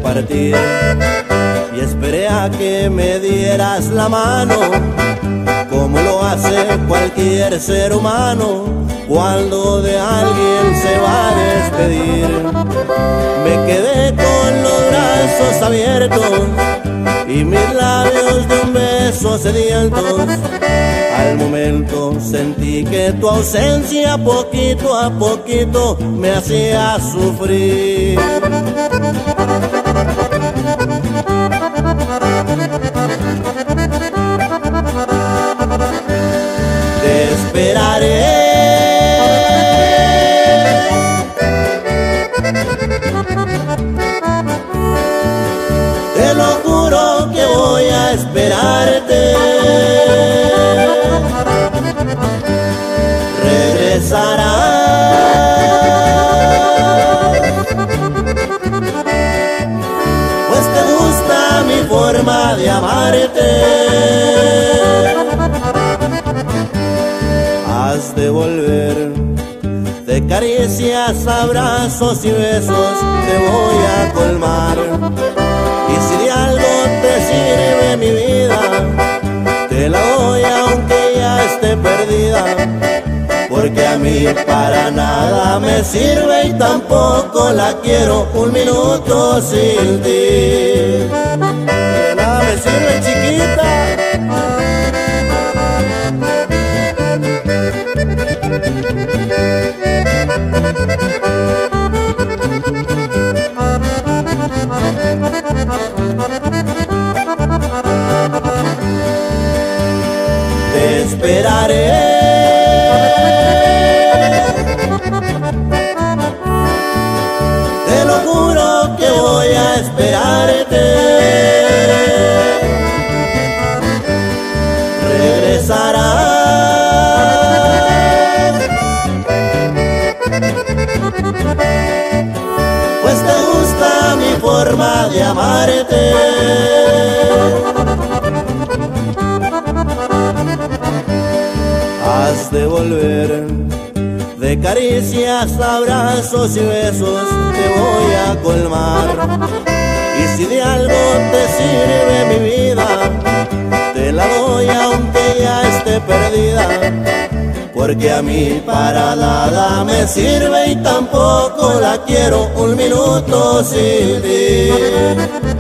partir y esperé a que me dieras la mano, como lo hace cualquier ser humano cuando de alguien se va a despedir. Me quedé con los brazos abiertos y mis labios de un beso sedientos. Al momento sentí que tu ausencia poquito a poquito me hacía sufrir. Te esperaré, te lo juro que voy a esperarte. Regresarás, pues te gusta mi forma de amarte. Has de volver, de caricias, abrazos y besos te voy a colmar. Y si de algo te sirve mi vida, te la doy aunque ya esté perdida, porque a mí para nada me sirve y tampoco la quiero un minuto sin ti. De nada me sirve, chiquita. Te esperaré, te lo juro que voy a esperarte. Regresarás, pues te gusta mi forma de amarte. Has de volver, de caricias, abrazos y besos te voy a colmar. Y si de algo te sirve mi vida, te la doy aunque ya esté perdida, porque a mí para nada me sirve y tampoco la quiero un minuto sin ti.